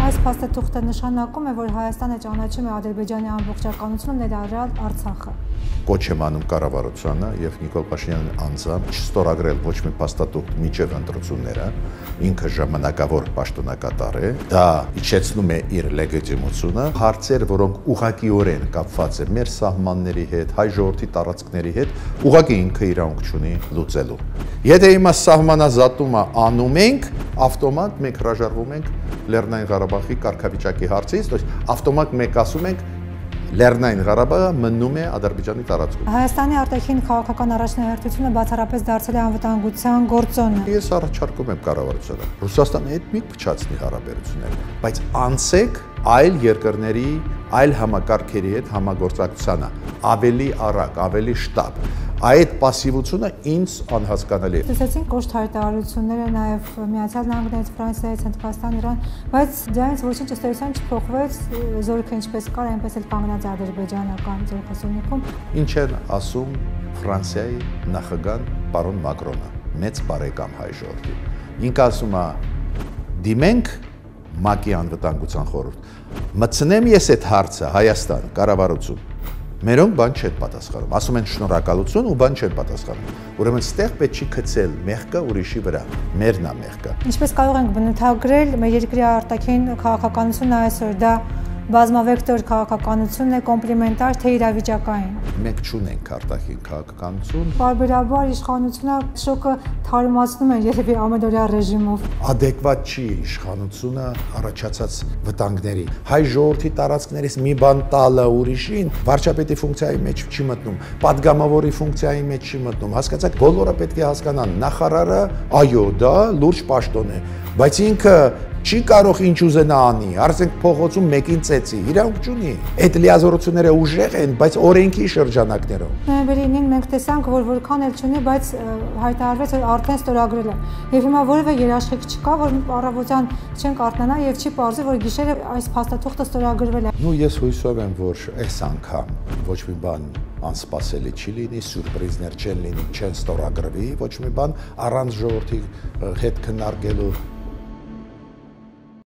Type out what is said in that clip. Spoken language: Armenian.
Այս փաստաթուղթը նշանակում է, որ Հայաստանը ճանաչում է Ադրբեջանի ամբողջականությունը, ներառյալ Արցախը։ Կոչ եմ անում կառավարությանը եւ Նիկոլ Փաշինյանն անձամբ չստորագրել ոչ մի փաստաթուղթ մինչեւ ընտրությունները, ինքը ժամանակավոր պաշտոնակատար է, դա իջեցնում է իր լեգիտիմությունը, հարցեր, որոնք ուղղակիորեն կապված են մեր սահմանների հետ, հայ ժողովրդի տարածքների հետ, ուղղակի ինքը իրավունք չունի լուծելու։ Եթե հիմա սահմանազատումը անում ենք, ավտոմատ մենք հրաժարվում ենք Լեռնային Ղարաբաղի կարգավիճակի հարցից, то есть ավտոմատ մենք ասում ենք Լեռնային Ղարաբաղը մնում է Ադրբեջանի տարածքում։ Հայաստանի արտաքին քաղաքական առաջնահերթությունը բացառապես դարձել է անվտանգության գործոնը։ Ես առաջարկում եմ կառավարությանը Ռուսաստանի հետ մի փչացնի հարաբերությունները, բայց անցեք այլ երկրների, այլ համակարգերի հետ համագործակցությանը, ավելի արագ, ավելի շտապ։ Այդ пассивությունը ինձ անհասկանալի է։ Տեսեցինք կոշտ հայտարարությունները նաև Միացյալ Նահանգներից, Ֆրանսիայից, Հնդկաստան, Իրան, բայց դրանից ոչինչ ըստ էության չփոխվեց, զորքը ինչպես կար, այնպես էլ կանգնած է ադրբեջանական զորքասունիքում։ Ինչ են ասում Ֆրանսիայի նախագահ պարոն Մակրոնը, մեծ բարեկամ հայ ժողովրդի։ Ինքը ասում է՝ դիմենք ՄԱԿ-ի անվտանգության խորհուրդ։ Մտցնեմ ես այդ հարցը Հայաստան, կառավարություն։ Մերոնք բան չեն պատասխանում, ասում են շնորհակալություն ու բան չեն պատասխանում։ Ուրեմն ստեղ պետք չի գցել մեղքը ուրիշի վրա, մերն է մեղքը։ Ինչպես կարող ենք բնութագրել մեր երկրի արտաքին քաղաքականությունը այսօր, դա բազմավեկտոր քաղաքականություն է, կոմպլիմենտար թե իրավիճակային։ Մենք չունենք արտաքին քաղաքականություն։ Պարբերաբար իշխանությունը շոկը թարմացնում է երևի ամենօրյա ռեժիմով։ Ադեկվատ չի իշխանությունը առաջացած վտանգների։ Հայ ժողովրդի տարածքներից մի բան տալը ուրիշին վարչապետի ֆունկցիայի մեջ չի մտնում, падգամավորի ֆունկցիայի մեջ չի մտնում։ Հասկացաք, բոլորը պետք է հասկանան, նախարարը, այո, դա լուրջ պաշտոն է, բայց ինքը չի կարող ինչ ուզենա անի, արցենք փողոցում մեկին ծեծի, իրավունք չունի։ Այդ լիազորությունները ուժեղ են, բայց օրենքի շրջանակներով։ Նոյեմբերի 9-ին մենք տեսանք, որ որքան էլ չունի, բայց հայտարարվեց, որ արդեն ստորագրել է։ Եվ հիմա որևէ երաշխիք չկա, որ առավոտյան չենք արթնանա եւ չի պարզի, որ գիշերը այս փաստաթուղթը ստորագրվել է։ Ну, ես հույսով եմ, որ այս անգամ ոչ մի բան անսպասելի չի լինի, սյուրպրիզներ չեն լինի, չեն ստորագրվի, ոչ մի բան առանց ժողովրդի հետ քննարկելու